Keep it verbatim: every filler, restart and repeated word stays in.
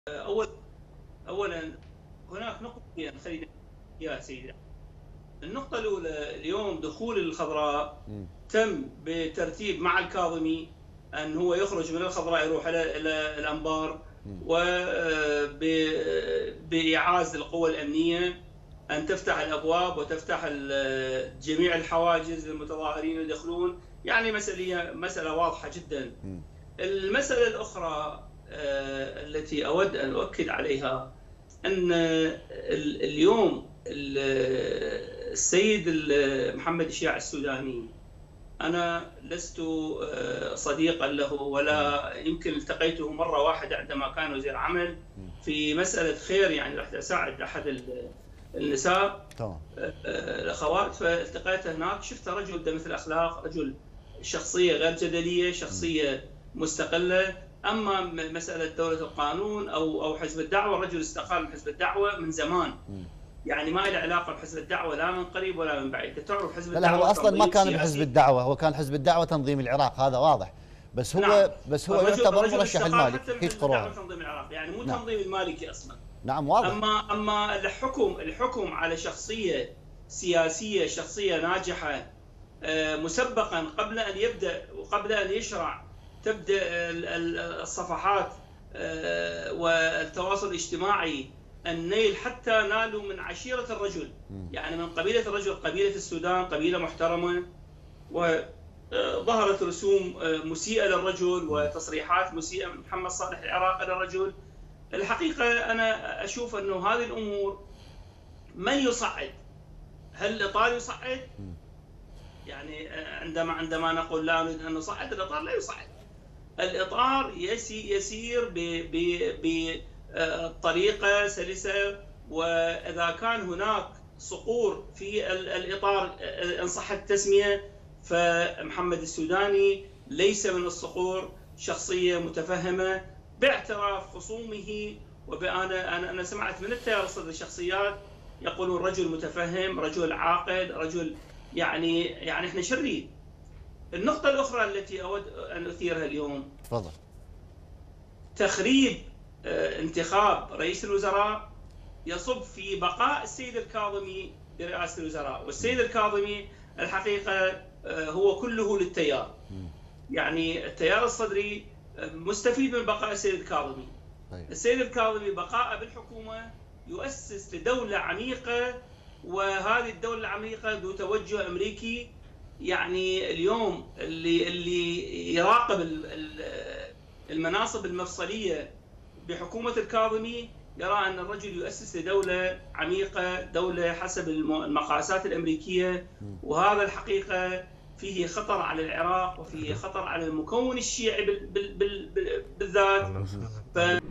أول أولا هناك نقطتين خلينا يا سيدي. النقطة الأولى، اليوم دخول الخضراء م. تم بترتيب مع الكاظمي أن هو يخرج من الخضراء يروح إلى الأنبار، وبإعاز القوى الأمنية أن تفتح الأبواب وتفتح جميع الحواجز للمتظاهرين يدخلون. يعني مسألة مسألة واضحة جدا. م. المسألة الأخرى التي أود أن أؤكد عليها أن اليوم السيد محمد الشياع السوداني، أنا لست صديقا له ولا يمكن التقيته مرة واحدة عندما كان وزير عمل في مسألة خير، يعني رحت أساعد أحد النساء الأخوات، فالتقيته هناك شفته رجل ده مثل أخلاق، رجل شخصية غير جدلية، شخصية مستقلة. أما مسألة دولة القانون أو أو حزب الدعوة، الرجل استقال من حزب الدعوة من زمان، يعني ما له علاقة بحزب الدعوة لا من قريب ولا من بعيد. تعرف حزب الدعوة، لا هو أصلا ما كان بحزب الدعوة، هو كان حزب الدعوة تنظيم العراق، هذا واضح. بس هو نعم. بس هو يعتبر مرشح المالكي في قروء تنظيم العراق، يعني مو نعم. تنظيم المالكي أصلا. نعم واضح. أما أما الحكم الحكم على شخصية سياسية، شخصية ناجحة مسبقا قبل أن يبدأ وقبل أن يشرع تبدأ الصفحات والتواصل الاجتماعي النيل، حتى نالوا من عشيرة الرجل، يعني من قبيلة الرجل، قبيلة السودان قبيلة محترمة، وظهرت رسوم مسيئة للرجل وتصريحات مسيئة من محمد صالح العراقي للرجل. الحقيقة أنا أشوف أنه هذه الأمور من يصعد؟ هل الإطار يصعد؟ يعني عندما عندما نقول لا نريد أن نصعد، الإطار لا يصعد. الإطار يسير بطريقة سلسة، وإذا كان هناك صقور في الإطار إن صح التسمية، فمحمد السوداني ليس من الصقور، شخصية متفهمة باعتراف خصومه. وأنا أنا أنا سمعت من التيار الصدري الشخصيات يقولون رجل متفهم، رجل عاقل، رجل يعني يعني احنا شريد. النقطة الأخرى التي أود أن أثيرها اليوم، تفضل. تخريب انتخاب رئيس الوزراء يصب في بقاء السيد الكاظمي برئاسة الوزراء، والسيد الكاظمي الحقيقة هو كله للتيار، يعني التيار الصدري مستفيد من بقاء السيد الكاظمي. السيد الكاظمي بقاء بالحكومة يؤسس لدولة عميقة، وهذه الدولة العميقة ذو توجه أمريكي. يعني اليوم اللي اللي يراقب المناصب المفصلية بحكومة الكاظمي يرى أن الرجل يؤسس لدولة عميقة، دولة حسب المقاسات الأمريكية، وهذا الحقيقة فيه خطر على العراق وفيه خطر على المكون الشيعي بالذات.